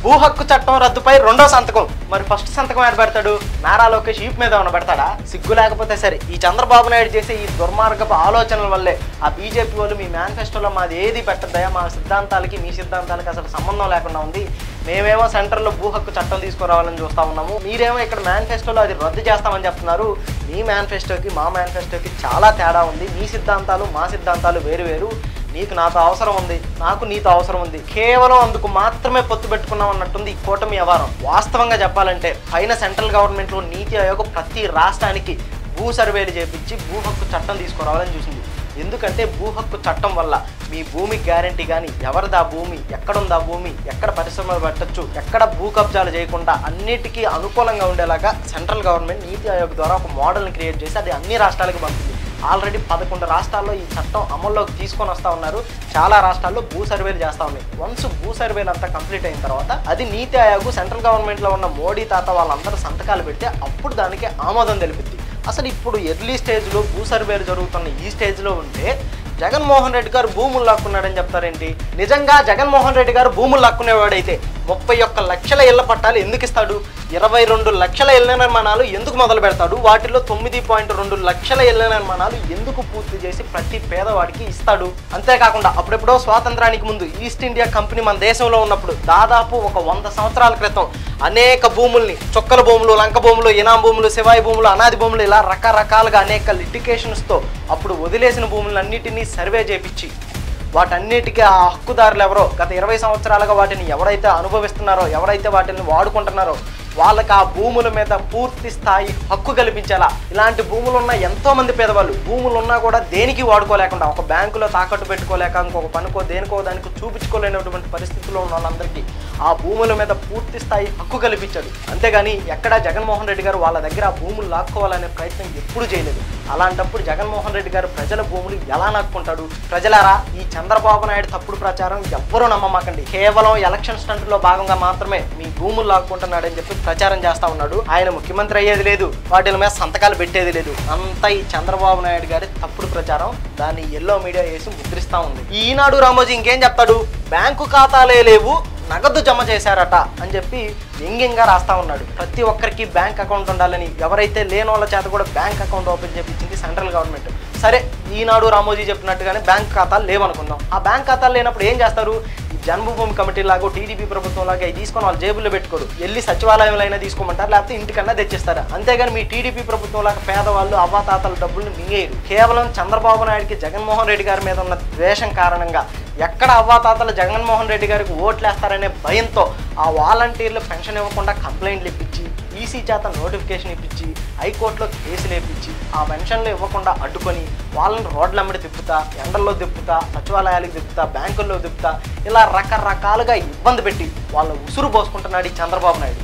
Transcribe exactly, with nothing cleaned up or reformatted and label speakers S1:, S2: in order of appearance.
S1: భూ హక్కు చట్టం రద్దుపై రెండో సంతకం. మరి ఫస్ట్ సంతకం ఏడ పెడతాడు? నారా లోకేష్ ఈప్ మీద ఏమైనా పెడతాడా? సిగ్గు లేకపోతే సరే. ఈ చంద్రబాబు నాయుడు చేసే ఈ దుర్మార్గపు ఆలోచనల వల్లే ఆ బీజేపీ వాళ్ళు మీ మేనిఫెస్టోలో మాది ఏది పెట్టద్దయా, మా సిద్ధాంతాలకి మీ సిద్ధాంతాలకి అసలు సంబంధం లేకుండా ఉంది, మేమేమో సెంటర్లో భూ హక్కు చట్టం తీసుకురావాలని చూస్తా ఉన్నాము, మీరేమో ఇక్కడ మేనిఫెస్టోలో అది రద్దు చేస్తామని చెప్తున్నారు. మీ మేనిఫెస్టోకి మా మేనిఫెస్టోకి చాలా తేడా ఉంది. మీ సిద్ధాంతాలు మా సిద్ధాంతాలు వేరు వేరు. నీకు నాతో అవసరం ఉంది, నాకు నీతో అవసరం ఉంది, కేవలం అందుకు మాత్రమే పొత్తు పెట్టుకున్నాం అన్నట్టుంది ఈ కూటమి వ్యవహారం. వాస్తవంగా చెప్పాలంటే పైన సెంట్రల్ గవర్నమెంట్లో నీతి ఆయోగ్ ప్రతి రాష్ట్రానికి భూ సర్వేలు చేపించి భూ హక్కు చట్టం తీసుకురావాలని చూసింది. ఎందుకంటే భూ హక్కు చట్టం వల్ల మీ భూమి గ్యారంటీ కానీ, ఎవరిదా భూమి, ఎక్కడుందా భూమి, ఎక్కడ పరిశ్రమలు పెట్టచ్చు, ఎక్కడ భూ కబ్జాలు చేయకుండా అన్నిటికీ అనుకూలంగా ఉండేలాగా సెంట్రల్ గవర్నమెంట్ నీతి ఆయోగ్ ద్వారా ఒక మోడల్ని క్రియేట్ చేసి అది అన్ని రాష్ట్రాలకు పంపింది. ఆల్రెడీ పదకొండు రాష్ట్రాల్లో ఈ చట్టం అమల్లోకి తీసుకొని వస్తూ ఉన్నారు. చాలా రాష్ట్రాల్లో భూ సర్వేలు చేస్తూ ఉన్నాయి. వన్స్ భూ సర్వేలు అంతా కంప్లీట్ అయిన తర్వాత అది నీతి ఆయోగ్ సెంట్రల్ గవర్నమెంట్లో ఉన్న మోడీ తాత వాళ్ళందరూ సంతకాలు పెడితే అప్పుడు దానికి ఆమోదం తెలిపింది. అసలు ఇప్పుడు ఎర్లీ స్టేజ్లో భూ సర్వేలు జరుగుతున్న ఈ స్టేజ్లో ఉంటే జగన్మోహన్ రెడ్డి గారు భూములు లాక్కున్నాడని చెప్తారేంటి? నిజంగా జగన్మోహన్ రెడ్డి గారు భూములు లాక్కునేవాడైతే ముప్పై ఒక్క లక్షల ఇళ్ల పట్టాలు ఎందుకు ఇస్తాడు? ఇరవై రెండు లక్షల ఇళ్ల నిర్మాణాలు ఎందుకు మొదలు పెడతాడు? వాటిలో తొమ్మిది పాయింట్ రెండు లక్షల ఇళ్ల నిర్మాణాలు ఎందుకు పూర్తి చేసి ప్రతి పేదవాడికి ఇస్తాడు? అంతేకాకుండా అప్పుడెప్పుడో స్వాతంత్రానికి ముందు ఈస్ట్ ఇండియా కంపెనీ మన దేశంలో ఉన్నప్పుడు దాదాపు ఒక వంద సంవత్సరాల క్రితం అనేక భూముల్ని, చొక్కల భూములు, లంక భూములు, ఇనాం భూములు, శివాయి భూములు, అనాది భూములు, ఇలా రకరకాలుగా అనేక లిటికేషన్స్తో అప్పుడు వదిలేసిన భూములన్నిటినీ సర్వే చేపించి వాటన్నిటికీ ఆ హక్కుదారులు ఎవరో గత ఇరవై సంవత్సరాలుగా వాటిని ఎవరైతే అనుభవిస్తున్నారో, ఎవరైతే వాటిని వాడుకుంటున్నారో వాళ్ళకి ఆ భూముల మీద పూర్తి స్థాయి హక్కు కల్పించేలా. ఇలాంటి భూములు ఉన్న ఎంతో మంది పేదవాళ్ళు భూములు ఉన్నా కూడా దేనికి వాడుకోలేకుండా, ఒక బ్యాంకులో తాకట్టు పెట్టుకోలేక, ఇంకొక పనికో దేనికో దానికి చూపించుకోలేనటువంటి పరిస్థితుల్లో ఉన్న వాళ్ళందరికీ ఆ భూముల మీద పూర్తి స్థాయి హక్కు కల్పించాడు. అంతేగాని ఎక్కడా జగన్మోహన్ రెడ్డి గారు వాళ్ళ దగ్గర ఆ భూములు లాక్కోవాలనే ప్రయత్నం ఎప్పుడూ చేయలేదు. అలాంటప్పుడు జగన్మోహన్ రెడ్డి గారు ప్రజల భూములు ఎలా లాక్కుంటాడు? ప్రజలారా, ఈ చంద్రబాబు నాయుడు తప్పుడు ప్రచారం ఎవ్వరూ నమ్మమాకండి. కేవలం ఎలక్షన్ స్టంట్లో భాగంగా మాత్రమే మీ భూములు లాక్కుంటున్నాడని చెప్పి ప్రచారం చేస్తా ఉన్నాడు. ఆయన ముఖ్యమంత్రి అయ్యేది లేదు, వాటి మీద సంతకాలు పెట్టేది లేదు. అంతా ఈ చంద్రబాబు నాయుడు గారి తప్పుడు ప్రచారం. దాన్ని ఎల్లో మీడియా వేసి ముద్రిస్తా ఉంది. ఈనాడు రామోజీ ఇంకేం చెప్తాడు? బ్యాంకు ఖాతాలే లేవు, నగదు జమ చేశారట అని చెప్పి వ్యంగ్యంగా రాస్తా ఉన్నాడు. ప్రతి ఒక్కరికి బ్యాంక్ అకౌంట్ ఉండాలని, ఎవరైతే లేని వాళ్ళ చేత కూడా బ్యాంక్ అకౌంట్ ఓపెన్ చేయించింది సెంట్రల్ గవర్నమెంట్. సరే, ఈనాడు రామోజీ చెప్పినట్టుగానే బ్యాంక్ ఖాతాలు లేవనుకుందాం. ఆ బ్యాంక్ ఖాతాలు లేనప్పుడు ఏం చేస్తారు? ఈ జన్మభూమి కమిటీ లాగో టీడీపీ ప్రభుత్వం లాగా ఇది తీసుకొని వాళ్ళు జేబుల్లో పెట్టుకోరు. వెళ్ళి సచివాలయంలో అయినా తీసుకోమంటారు, లేకపోతే ఇంటికన్నా తెచ్చిస్తారు. అంతేగాని మీ టీడీపీ ప్రభుత్వం లాగా పేదవాళ్ళు అవ్వాతాతల డబ్బులు మింగేయరు. కేవలం చంద్రబాబు నాయుడికి జగన్మోహన్ రెడ్డి గారి మీద ఉన్న ద్వేషం కారణంగా ఎక్కడ అవ్వాతాతలు జగన్మోహన్ రెడ్డి గారికి ఓట్లేస్తారనే భయంతో ఆ వాలంటీర్లు పెన్షన్ ఇవ్వకుండా కంప్లైంట్లు ఇప్పించి, ఈసీ చేత నోటిఫికేషన్ ఇప్పించి, హైకోర్టులో కేసులు వేయించి ఆ పెన్షన్లు ఇవ్వకుండా అడ్డుకొని వాళ్ళని రోడ్లమ్మడి తిప్పుతా, ఎండల్లో తిప్పుతా, సచివాలయాలకు తిప్పుతా, బ్యాంకుల్లో తిప్పుతా, ఇలా రకరకాలుగా ఇబ్బంది పెట్టి వాళ్ళ ఉసురు పోసుకుంటున్నాడు ఈ చంద్రబాబు నాయుడు.